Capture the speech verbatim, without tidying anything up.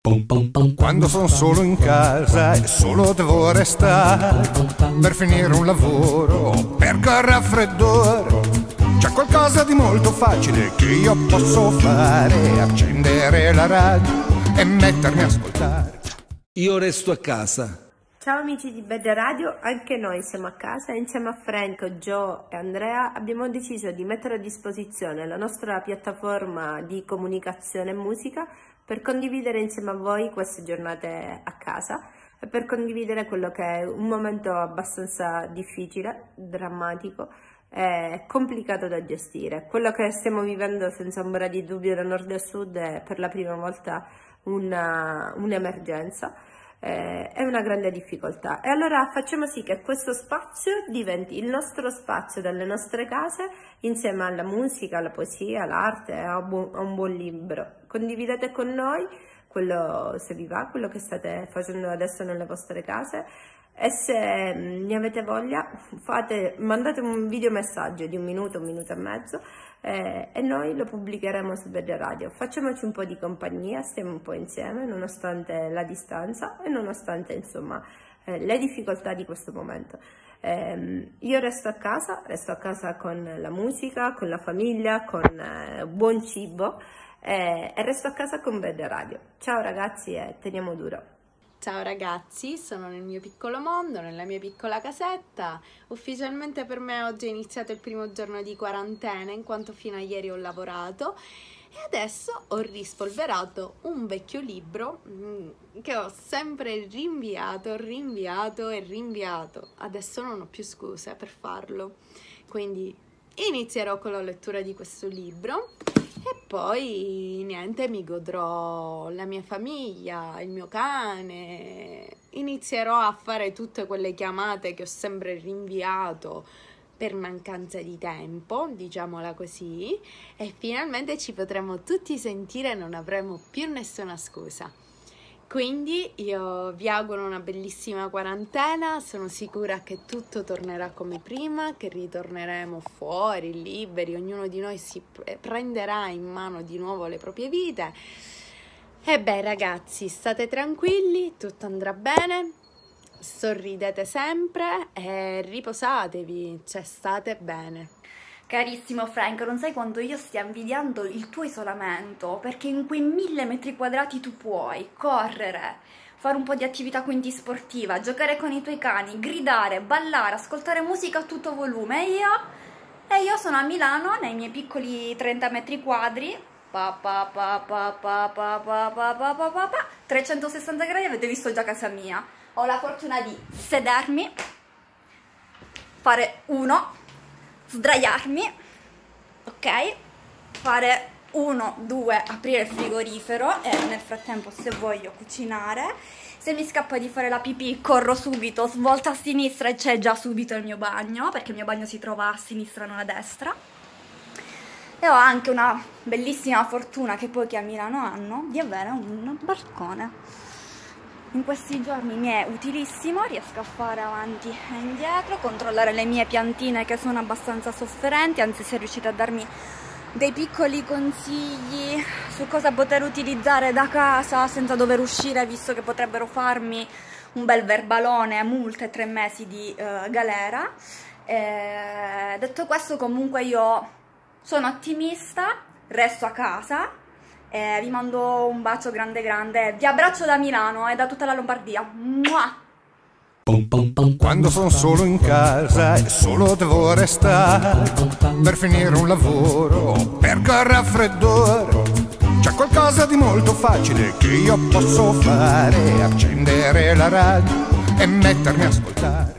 Quando sono solo in casa e solo devo restare per finire un lavoro, perché il raffreddore, c'è qualcosa di molto facile che io posso fare: accendere la radio e mettermi a ascoltare. Io resto a casa. Ciao amici di Bed Radio, anche noi siamo a casa e insieme a Franco, Joe e Andrea abbiamo deciso di mettere a disposizione la nostra piattaforma di comunicazione e musica per condividere insieme a voi queste giornate a casa e per condividere quello che è un momento abbastanza difficile, drammatico e complicato da gestire. Quello che stiamo vivendo senza ombra di dubbio da nord a sud è per la prima volta una, un'emergenza. Eh, è una grande difficoltà e allora facciamo sì che questo spazio diventi il nostro spazio dalle nostre case insieme alla musica, alla poesia, all'arte, a un buon, a un buon libro. Condividete con noi quello, se vi va, quello che state facendo adesso nelle vostre case e se ne avete voglia fate, mandate un video messaggio di un minuto, un minuto e mezzo eh, e noi lo pubblicheremo su Bed Radio. Facciamoci un po' di compagnia, stiamo un po' insieme nonostante la distanza e nonostante insomma eh, le difficoltà di questo momento. Eh, io resto a casa, resto a casa con la musica, con la famiglia, con eh, buon cibo eh, e resto a casa con Bed Radio. Ciao ragazzi e teniamo duro. Ciao ragazzi, sono nel mio piccolo mondo, nella mia piccola casetta. Ufficialmente per me oggi è iniziato il primo giorno di quarantena in quanto fino a ieri ho lavorato e adesso ho rispolverato un vecchio libro mh, che ho sempre rinviato, rinviato e rinviato. Adesso non ho più scuse per farlo, quindi inizierò con la lettura di questo libro. E poi niente, mi godrò la mia famiglia, il mio cane, inizierò a fare tutte quelle chiamate che ho sempre rinviato per mancanza di tempo, diciamola così, e finalmente ci potremo tutti sentire e non avremo più nessuna scusa. Quindi io vi auguro una bellissima quarantena, sono sicura che tutto tornerà come prima, che ritorneremo fuori, liberi, ognuno di noi si prenderà in mano di nuovo le proprie vite. E beh ragazzi, state tranquilli, tutto andrà bene, sorridete sempre e riposatevi, cioè state bene. Carissimo Frank, non sai quanto io stia invidiando il tuo isolamento, perché in quei mille metri quadrati tu puoi correre, fare un po' di attività quindi sportiva, giocare con i tuoi cani, gridare, ballare, ascoltare musica a tutto volume. E io, e io sono a Milano nei miei piccoli trenta metri quadri, pa, pa, pa, pa, pa, pa, pa, pa, pa, pa, pa, pa, trecentosessanta gradi, avete visto già casa mia. Ho la fortuna di sedermi, fare uno, sdraiarmi, ok, fare uno, due, aprire il frigorifero e nel frattempo se voglio cucinare, se mi scappa di fare la pipì corro subito, svolta a sinistra e c'è già subito il mio bagno, perché il mio bagno si trova a sinistra non a destra. E ho anche una bellissima fortuna che pochi a Milano hanno di avere un balcone. In questi giorni mi è utilissimo, riesco a fare avanti e indietro, controllare le mie piantine che sono abbastanza sofferenti, anzi sei riuscita a darmi dei piccoli consigli su cosa poter utilizzare da casa senza dover uscire, visto che potrebbero farmi un bel verbalone, multe e tre mesi di uh, galera. E detto questo, comunque io sono ottimista, resto a casa. Eh, vi mando un bacio grande grande, vi abbraccio da Milano e da tutta la Lombardia. Mua! Quando sono solo in casa e solo devo restare per finire un lavoro, perché il raffreddore, c'è qualcosa di molto facile che io posso fare: accendere la radio e mettermi a ascoltare.